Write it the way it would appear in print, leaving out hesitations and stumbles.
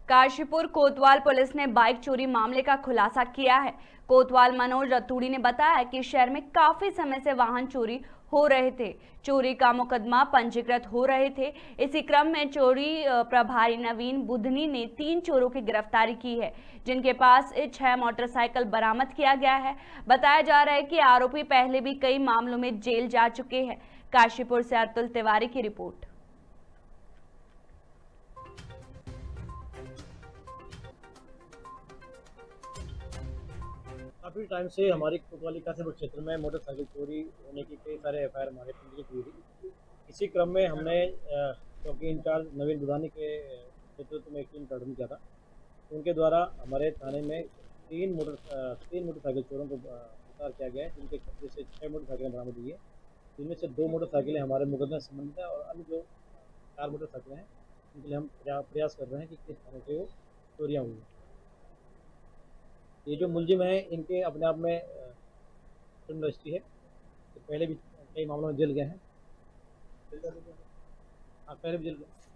काशीपुर कोतवाल police ने bike चोरी मामले का खुलासा किया है। कोतवाल मनोज रतूड़ी ने बताया कि शहर में काफी समय से वाहन चोरी हो रहे थे। चोरी का मुकदमा पंजीकृत हो रहे थे। इसी क्रम में चोरी प्रभारी नवीन बुधनी ने 3 चोरों की गिरफ्तारी की है, जिनके पास 6 मोटरसाइकिल बरामद किया गया है। बताया जा रहा है कि आरोपी पहले भी कई मामलों में जेल जा चुके हैं। काशीपुर से अतुल तिवारी की रिपोर्ट। काफ़ी टाइम से हमारी कोतवाली काशीपुर क्षेत्र में मोटरसाइकिल चोरी होने की कई सारे एफआईआर हमारे पंजीकृत हुई थी। इसी क्रम में हमने चौकी इंचार्ज नवीन बुधानी के नेतृत्व में एक टीम का गठन किया था। उनके द्वारा हमारे थाने में तीन मोटरसाइकिल चोरों को गिरफ्तार किया गया है, जिनके कब्जे से 6 मोटरसाइकिलें बरामद हुई है, जिनमें से 2 मोटरसाइकिलें हमारे मुकदमे से संबंधित है और अन्य जो 4 मोटरसाइकिलें हैं उनके लिए हम प्रयास कर रहे हैं कि किस तरह से वो चोरियाँ हुई हैं। ये जो मुलजिम है इनके अपने आप में क्रिमिनल हिस्ट्री है, तो पहले भी कई मामलों में जेल गए हैं। हाँ, पहले भी जेल गए।